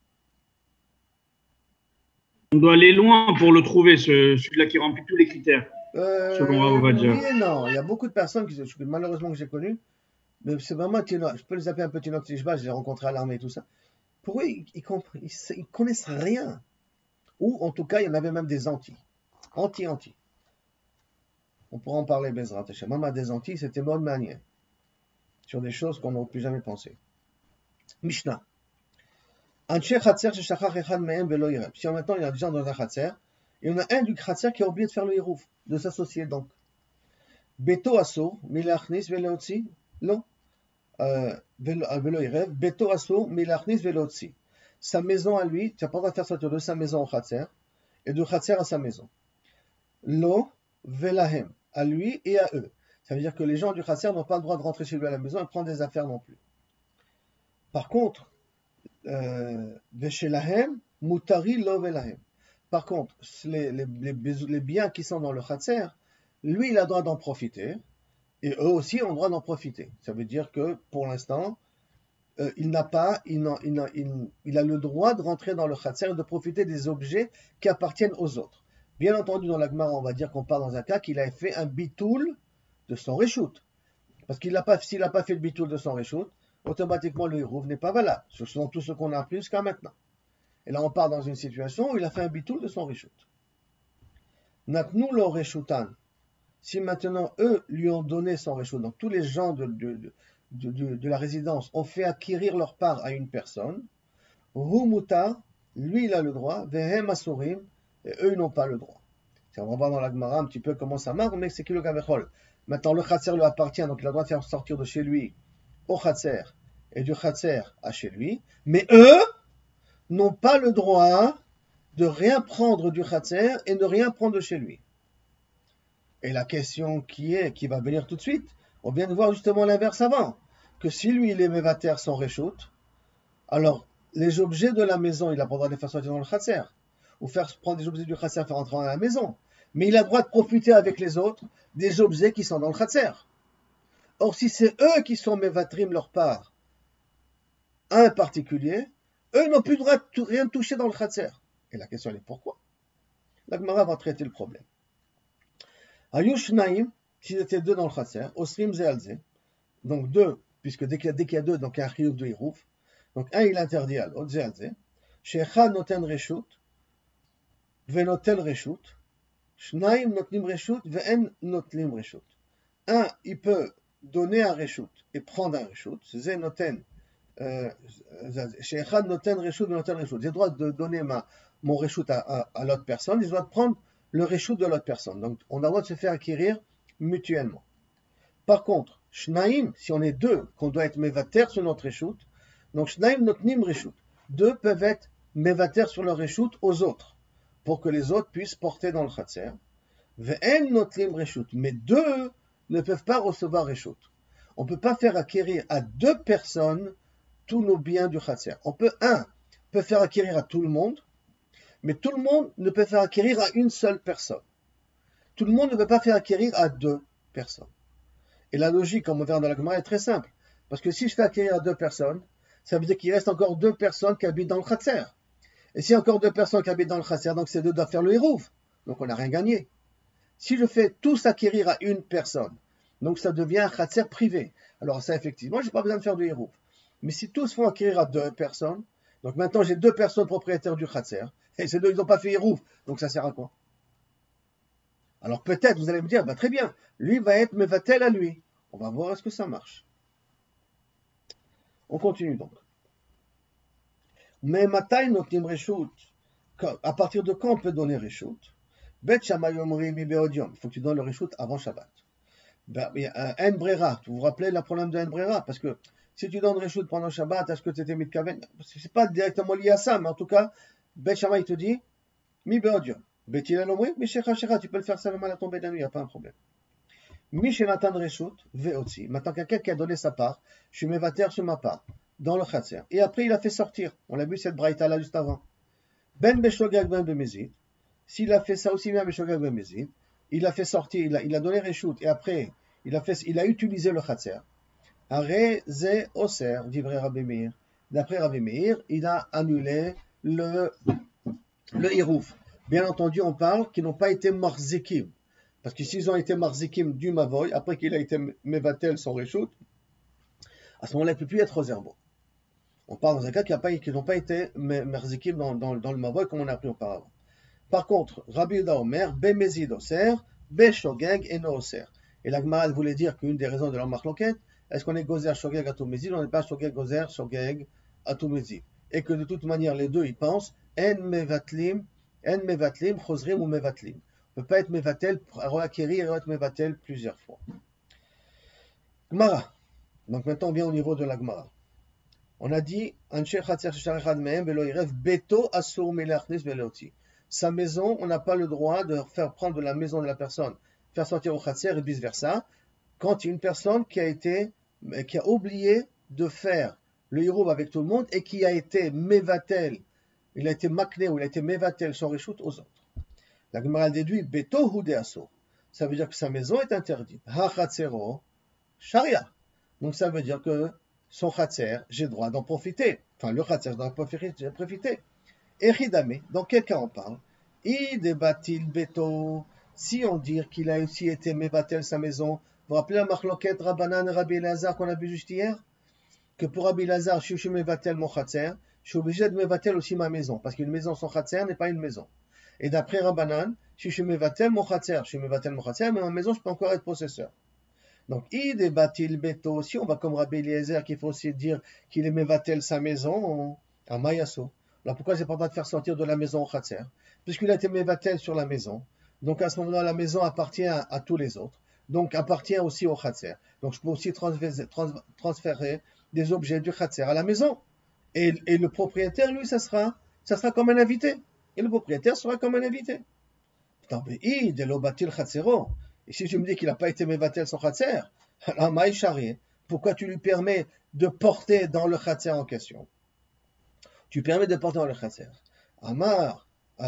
On doit aller loin pour le trouver, ce, celui-là qui remplit tous les critères. Euh, Selon Rav Ovadia. oui et non. Il y a beaucoup de personnes qui, malheureusement que j'ai connues, mais c'est vraiment Tino. Je peux les appeler un peu Tino Tishba, je les ai rencontrés à l'armée et tout ça. Pour eux, ils, ils, ils, ils connaissent rien. Ou en tout cas, il y en avait même des anti. Anti-anti. On pourra en parler, Bezrat Hashem. Même à des anti, c'était bonne manière. Sur des choses qu'on n'aurait plus jamais pensé. Mishnah. Si maintenant il y a des gens dans un Khatser, il y en a un du Khatser qui a oublié de faire le Hirouf, de s'associer donc. Beto Asso, Milachnis Velotsi, non. Velo Irev, Beto Asso, Milachnis Velotsi. Sa maison à lui, tu n'as pas le droit de faire sortir de sa maison au Khatser, et de Khatser à sa maison. Lo, Velahem, à lui et à eux. Ça veut dire que les gens du Khatser n'ont pas le droit de rentrer chez lui à la maison et prendre des affaires non plus. Par contre, Veshelahem, Mutari lo velahem. Par contre, les, les, les, les biens qui sont dans le Khatser, lui, il a le droit d'en profiter, et eux aussi ont le droit d'en profiter. Ça veut dire que, pour l'instant, euh, il n'a pas, il, n'a, il, n'a, il, il a le droit de rentrer dans le Khatser et de profiter des objets qui appartiennent aux autres. Bien entendu, dans la Gemara, on va dire qu'on parle dans un cas qu'il a fait un bitoul de son reshoot. Parce qu'il n'a pas, s'il n'a pas fait le bitoul de son reshoot, automatiquement le hirouf n'est pas valable. Ce sont tout ce qu'on a appris jusqu'à maintenant. Et là, on part dans une situation où il a fait un bitoul de son reshoot. Natnu lo reshutan. Si maintenant, eux lui ont donné son reshoot, donc tous les gens de, de, de, de, de la résidence ont fait acquérir leur part à une personne, hu mutar, lui il a le droit, vehem asurim, et eux ils n'ont pas le droit. On va voir dans la Gemara un petit peu comment ça marche, mais c'est qui le gavechol. Maintenant, le Khatser lui appartient, donc il a le droit de faire sortir de chez lui au Khatser et du Khatser à chez lui, mais eux n'ont pas le droit de rien prendre du Khatser et de rien prendre de chez lui. Et la question qui est, qui va venir tout de suite, on vient de voir justement l'inverse avant, que si lui il est mévater son reshoot, alors les objets de la maison, il a pas le droit de les faire sortir dans le Khatser, ou faire prendre des objets du Khatser, faire rentrer dans la maison, mais il a le droit de profiter avec les autres des objets qui sont dans le Khatser. Or, si c'est eux qui sont mévatrim leur part à un particulier, eux n'ont plus le droit de rien toucher dans le Khatser. Et la question est pourquoi? La Gemara va traiter le problème. Ayush Naim, s'ils étaient deux dans le Khatser, Osrim Zealze, donc deux, puisque dès qu'il y a, dès qu'il y a deux, donc il y a un chiyuv de hirouf, donc un il interdit à l'autre, Zealze, Shechad Noten Reshut, Venotel reshut. Shnaim notnim reshut ve'en notlim reshut. Un, il peut donner un reshut et prendre un reshut. C'est noten. She'echad noten reshut venotel reshut. J'ai le droit de donner ma, mon reshut à, à, à l'autre personne. J'ai le droit de prendre le reshut de l'autre personne. Donc, on a le droit de se faire acquérir mutuellement. Par contre, Shnaim, si on est deux, qu'on doit être mevater sur notre reshut, donc Shnaim notnim reshut. Deux peuvent être mevater sur leur reshut aux autres, pour que les autres puissent porter dans le chatser. Ve'en notlim reshut. Mais deux ne peuvent pas recevoir reshut. On ne peut pas faire acquérir à deux personnes tous nos biens du chatser. On peut, un, peut faire acquérir à tout le monde, mais tout le monde ne peut faire acquérir à une seule personne. Tout le monde ne peut pas faire acquérir à deux personnes. Et la logique, comme on verra dans la Gemara, est très simple. Parce que si je fais acquérir à deux personnes, ça veut dire qu'il reste encore deux personnes qui habitent dans le chatser. Et s'il y a encore deux personnes qui habitent dans le chatser, donc ces deux doivent faire le hérouv. Donc on n'a rien gagné. Si je fais tous acquérir à une personne, donc ça devient un chatser privé. Alors ça, effectivement, je n'ai pas besoin de faire de hérouv. Mais si tous font acquérir à deux personnes, donc maintenant j'ai deux personnes propriétaires du chatser, et ces deux, ils n'ont pas fait hérouv, donc ça sert à quoi? Alors peut-être, vous allez me dire, bah, très bien, lui va être mevatel à lui. On va voir est-ce que ça marche. On continue donc. Mais matai notnim reshut. À partir de quand on peut donner reshut? Bet Shammai omrim ibeodium. Il faut que tu donnes le reshut avant Shabbat. En brera. Vous vous rappelez le problème de en brera? Parce que si tu donnes reshut pendant Shabbat, est-ce que tu étais mitkaven? C'est pas directement lié à ça, mais en tout cas, Bet Shammai te dit mi beodium. Bet Hillel omrim mi shecha shecha. Tu peux le faire ça même à la tombée de la nuit, il n'y a pas un problème. Mi shenatan reshut ve'otzi. Maintenant, quelqu'un qui a donné sa part, je suis mevater sur ma part, dans le chatser. Et après, il a fait sortir. On l'a vu cette braïta là juste avant. Ben beshogag ben bemezid. S'il a fait ça aussi bien beshogag ben bemezid, il a fait sortir, il a, il a donné reshut, et après, il a, fait, il a utilisé le chatser. Are ze oser, dit vrai Rabbi Meir. D'après Rabbi Meir, il a annulé le, le hirouf. Bien entendu, on parle qu'ils n'ont pas été marzikim. Parce que s'ils ont été marzikim du mavoy, après qu'il a été mevatel son reshut, à ce moment-là, il ne peut plus être aux herbos. On parle dans un cas qui n'ont pas été marzikim dans, dans, dans le mavoy, comme on a appris auparavant. Par contre, Rabbi Yehuda Omer, Bemezid Oser, Beshogeg et No Oser. Et la Gemara voulait dire qu'une des raisons de leur marloquette, est-ce qu'on est gozer Shogeg à tout mezid, on n'est pas Shogeg gozer Shogeg à tout mezid. Et que de toute manière, les deux, ils pensent, En mevatlim, En mevatlim, chosrim ou mevatlim. On ne peut pas être mevatel, reacquérir et être mevatel plusieurs fois. Gemara. Donc maintenant, on vient au niveau de la Gemara. On a dit, sa maison, on n'a pas le droit de faire prendre de la maison de la personne, faire sortir au chatser et vice versa, quand il y a une personne qui a été, qui a oublié de faire le hiroub avec tout le monde et qui a été mevatel, il a été makné ou il a été mevatel son reshut aux autres. La Gemara déduit beto hu de asur. Ça veut dire que sa maison est interdite. Ha chatzero sharia. Donc ça veut dire que son chatser, j'ai le droit d'en profiter. Enfin, le chatser, je dois en profiter. Echidame, dans quel cas on parle? Idebatil beto. Si on dit qu'il a aussi été mevatel sa maison, vous vous rappelez la marloquette Rabbanan et Rabbi Elazar qu'on a vu juste hier? Que pour Rabbi Elazar, je suis mevatel mon chatser, je suis obligé de mevatel aussi ma maison, parce qu'une maison sans chatser n'est pas une maison. Et d'après Rabbanan, si je suis mevatel mon chatser, je suis mevatel mon chatser, mais ma maison, je peux encore être possesseur. Donc, id et batil beto, si on va comme Rabbi Eliezer, qu'il faut aussi dire qu'il est mevatel sa maison, à Mayaso. Alors pourquoi j'ai pas le droit de faire sortir de la maison au chatser? Puisqu'il a été mevatel sur la maison. Donc à ce moment-là, la maison appartient à, à tous les autres. Donc appartient aussi au chatser. Donc je peux aussi transférer, trans, transférer des objets du chatser à la maison. Et, et le propriétaire, lui, ça sera, ça sera comme un invité. Et le propriétaire sera comme un invité. Et si je me dis qu'il n'a pas été mevatel son chatser, alors maï chari, pourquoi tu lui permets de porter dans le chatser en question? Tu permets de porter dans le chatser. Amar,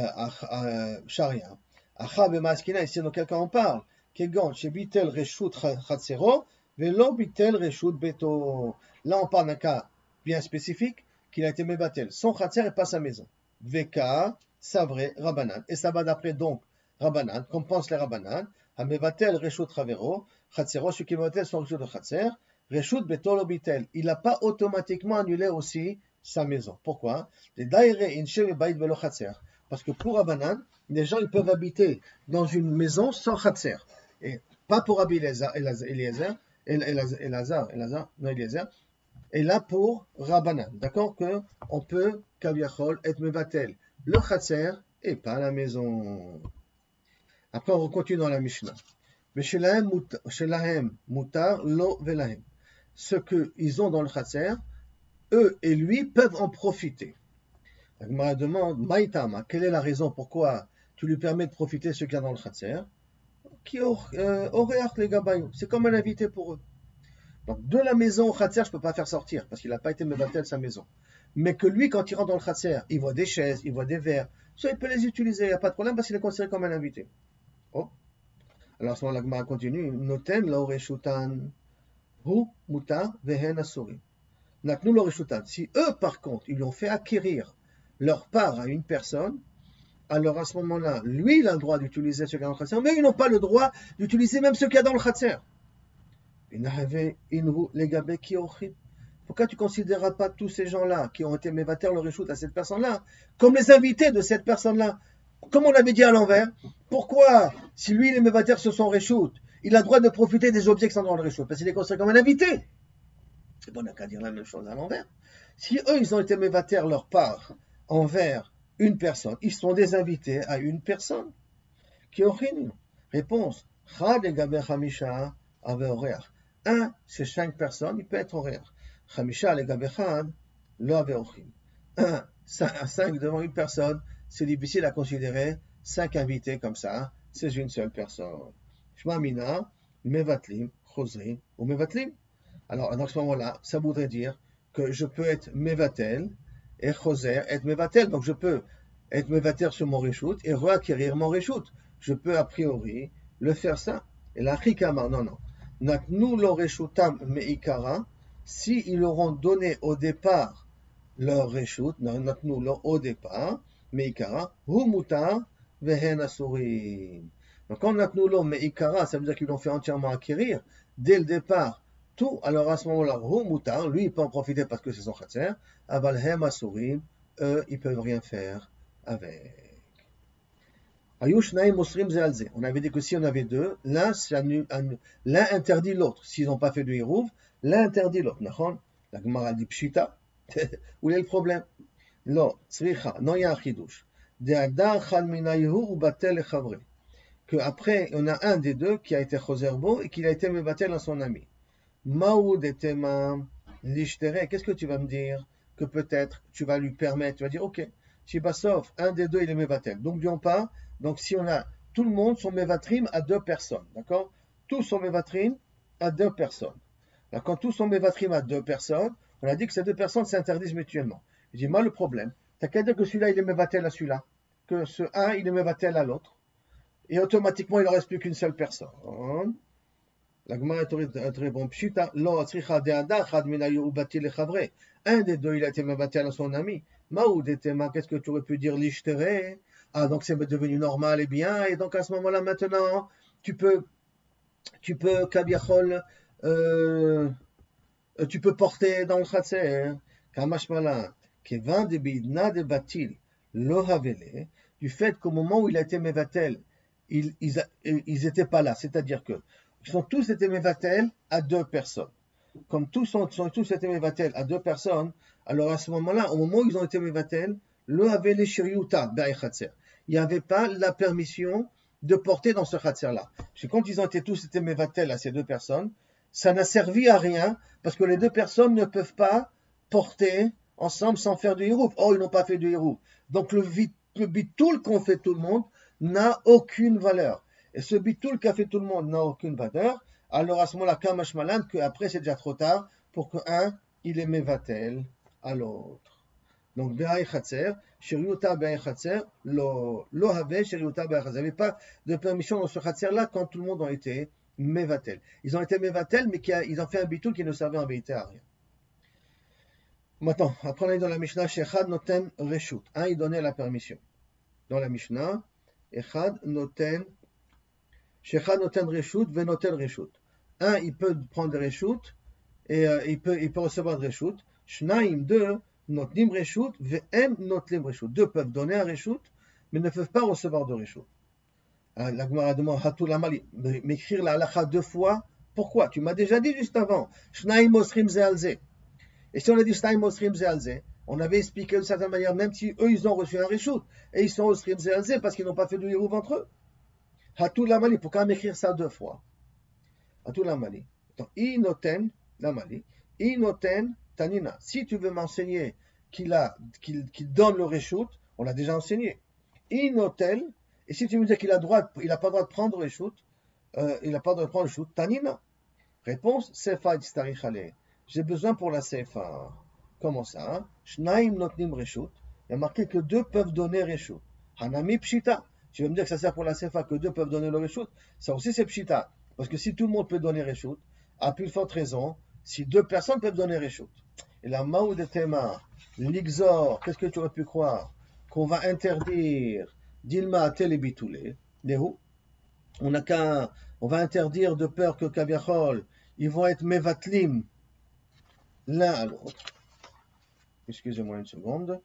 charia. Acha bemaskina, ici dans quel cas on parle? Kegon, chez bitel reshut chatsero, velo bitel reshut beto. Là on parle d'un cas bien spécifique, qu'il a été mevatel son chatser et pas sa maison. Veka, savre, rabanan. Et ça va d'après donc Rabbanan, comme pensent les Rabbanan, à mevatel reshut chavero, chatsero, celui qui mevatel son reshut de chatser, reshut beto lo bitel. Il n'a pas automatiquement annulé aussi sa maison. Pourquoi? Parce Parce que pour Rabbanan, les gens ils peuvent habiter dans une maison sans Khatser. Et pas pour Rabbi Eliezer, Eliezer, Elazar, Elazar, non Eliezer. Et là pour Rabbanan, d'accord, que on peut Kaviachol être Mevatel le Khatser et pas la maison. Après on continue dans la Mishnah. Mais chez Lahem mutar lo velahem. Ce qu'ils ont dans le Khatser, eux et lui peuvent en profiter. La Gemara demande, Maïtama, quelle est la raison pourquoi tu lui permets de profiter de ce qu'il y a dans le Khatser? Qui auréach les gabayou, c'est comme un invité pour eux. Donc de la maison au Khatser, je ne peux pas faire sortir, parce qu'il n'a pas été mevatel sa maison. Mais que lui, quand il rentre dans le Khatser, il voit des chaises, il voit des verres, ça il peut les utiliser, il n'y a pas de problème, parce qu'il est considéré comme un invité. Oh. Alors à ce moment-là, la Gemara continue, Noten l'oreshutan, hu mutar vehen asuri. Naknu l'oreshutan. Si eux, par contre, ils lui ont fait acquérir leur part à une personne, alors à ce moment-là, lui, il a le droit d'utiliser ce qu'il y a dans le Khatser, mais ils n'ont pas le droit d'utiliser même ce qu'il y a dans le Khatser. Pourquoi tu ne considéreras pas tous ces gens-là qui ont été mévater le réchoute à cette personne-là comme les invités de cette personne-là? Comme on avait dit à l'envers, pourquoi, si lui, les mévaters se sont réchoute, il a le droit de profiter des objets qui sont dans le réchoute? Parce qu'il est considéré comme un invité. C'est bon, on n'a qu'à dire la même chose à l'envers. Si eux, ils ont été mévaters leur part envers une personne, ils sont des invités à une personne. Qui ont une réponse. Un, c'est cinq personnes, il peut être horaire. Chamisha le gabechad, lo aveochim. Un, cinq devant une personne, c'est difficile à considérer. Cinq invités comme ça, c'est une seule personne. Shma mina, mevatlim, chosrim, ou mevatlim. Alors, dans ce moment-là, ça voudrait dire que je peux être mevatel et choser, être mevatel. Donc, je peux être mevatel sur mon reshoot et reacquérir mon reshoot. Je peux, a priori, le faire ça. Et la chikama, non, non. Naknu lo reshutam meikara, si ils auront donné au départ leur reshoot, naknu lo au départ, meikara, hu mutar vehen asurim. Donc, quand naknu lo meikara, ça veut dire qu'ils l'ont fait entièrement acquérir, dès le départ, tout, alors à ce moment-là, hu mutar, lui, il peut en profiter parce que c'est son khatser, aval hem asurim, eux, ils peuvent rien faire avec. On avait dit que si on avait deux, l'un interdit l'autre. S'ils n'ont pas fait de hirouv, l'un interdit l'autre. La Gemara dit pshita. Où est le problème? Non, tzricha, non, il y a un chidouche. Que après, on a un des deux qui a été chozerbo et qui a été mevatel à son ami. Maoud etema lishtere. Qu'est-ce que tu vas me dire? Que peut-être tu vas lui permettre, tu vas dire, ok, si Bassof, un des deux, il est mevatel. Donc, n'oublions pas. Donc, si on a tout le monde sont mévatrim à deux personnes, d'accord? Tous sont mévatrim à deux personnes. Là, quand tous sont mévatrim à deux personnes, on a dit que ces deux personnes s'interdisent mutuellement. Je dis, moi, le problème, t'as qu'à dire que celui-là, il est mévatel à celui-là, que ce un, il est mévatel à l'autre, et automatiquement, il ne reste plus qu'une seule personne. La Gemara est très bon. Pshita, lo tzricha de'ada, chad minayu ubati lechavre. Un des deux, il a été mévatel à son ami. Maoud etema, qu'est-ce que tu aurais pu dire l'ishtere? Ah, donc c'est devenu normal et bien, et donc à ce moment-là, maintenant, tu peux, tu peux, kabiachol, euh, tu peux porter dans le khatser, kamashmala, kevan de bidna de batil, lo havele, du fait qu'au moment où il a été mevatel, ils, ils, ils étaient pas là, c'est-à-dire que, ils sont tous été mevatel à deux personnes. Comme tous sont, sont tous été mevatel à deux personnes, alors à ce moment-là, au moment où ils ont été mevatel, lo havele shiriuta, b'ay khatser. Il n'y avait pas la permission de porter dans ce khatser-là. Parce que quand ils ont été tous été mevatel à ces deux personnes, ça n'a servi à rien, parce que les deux personnes ne peuvent pas porter ensemble sans faire du hirouf. Oh, ils n'ont pas fait du hirouf. Donc le, le bitoul qu'ont fait tout le monde n'a aucune valeur. Et ce bitoul qu'a fait tout le monde n'a aucune valeur, alors à ce moment-là, kamash malan, qu'après c'est déjà trop tard, pour qu'un, il est mevatel à l'autre. Donc, Be'ay Khatser, Shiriuta Be'ay Khatser, lo have Shiriuta Be'ay Khatser. Il n'y avait pas de permission dans ce Khatser-là quand tout le monde a été Mevatel. Ils ont été Mevatel, mais a, ils ont fait un bitoul qui ne servait en vérité à rien. Maintenant, après on est dans la Mishnah, Shechad Noten Reshut. Un, il donnait la permission. Dans la Mishnah, Echad Noten, Shechad Noten Reshut, Venoten Reshut. Un, il peut prendre des Reshut, et euh, il, peut, il peut recevoir des Reshut. Shnaim, deux, Notnim Reshut, V'em Notlim Reshut. Deux peuvent donner un Reshut, mais ne peuvent pas recevoir de réchaud. La Gemara demande Hatul Amali, m'écrire la halakha deux fois, pourquoi? Tu m'as déjà dit juste avant. Shnaim Mosrim Zealze. Et si on a dit Shnaim Mosrim Zealze, on avait expliqué de certaine manière, même si eux ils ont reçu un réchaud, et ils sont Mosrim Zealze parce qu'ils n'ont pas fait de Yerouv entre eux. Hatul Amali, pourquoi m'écrire ça deux fois? Hatul Amali. Inoten, l'Amali. Inoten, Tanina. Si tu veux m'enseigner qu'il a, qu'il, qu'il donne le réchaud, on l'a déjà enseigné. Inotel, et si tu me dis qu'il a droit, il n'a pas le droit de prendre le réchaud, euh, il n'a pas le droit de prendre le réchaud, Tanina. Réponse, Sefa Itztarichale. J'ai besoin pour la Sefa. Comment ça? Hein? Shnaim notnim réchaud. Il y a marqué que deux peuvent donner réchaud. Hanami pshita. Tu veux me dire que ça sert pour la Sefa que deux peuvent donner le réchaud? Ça aussi c'est pshita. Parce que si tout le monde peut donner réchaud, à plus forte raison, si deux personnes peuvent donner réchaud. Et la Maou de Tema, l'Ixor, qu'est-ce que tu aurais pu croire? Qu'on va interdire Dilma Tel et Bitoulé, on a qu'un, on va interdire de peur que Kaviachol, ils vont être Mevatlim l'un à l'autre. Excusez-moi une seconde.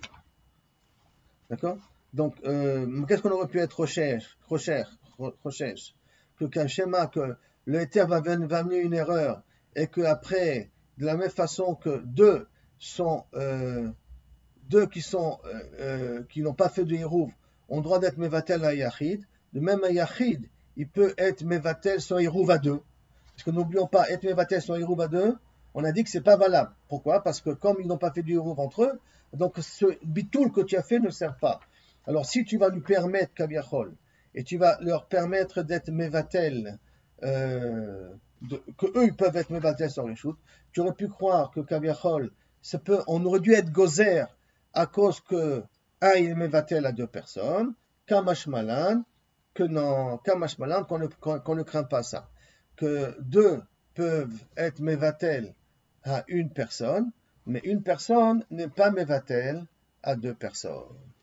D'accord? Donc, euh, qu'est-ce qu'on aurait pu être recherche, recherche, recherche? Que qu'un schéma, que le Éther va venir une erreur, et que après, de la même façon que deux sont, euh, deux qui sont, euh, euh, qui n'ont pas fait de Yerouv, ont le droit d'être Mevatel à Yachid. De même, à Yachid, il peut être Mevatel sur Yerouv à deux. Parce que n'oublions pas, être Mevatel sur Yerouv à deux, on a dit que c'est pas valable. Pourquoi? Parce que comme ils n'ont pas fait du Yerouv entre eux, donc ce bitoul que tu as fait ne sert pas. Alors si tu vas lui permettre, Kaviachol, et tu vas leur permettre d'être Mevatel, euh, de, que eux ils peuvent être Mevatel sur les shoots, tu aurais pu croire que Kaviachol, ça peut, on aurait dû être Gozer à cause que un il Mevatel à deux personnes, Kamashmalan, que non, Kamashmalan, qu'on ne, qu'on, qu'on ne craint pas ça. Que deux peuvent être Mevatel à une personne, mais une personne n'est pas Mevatel à deux personnes.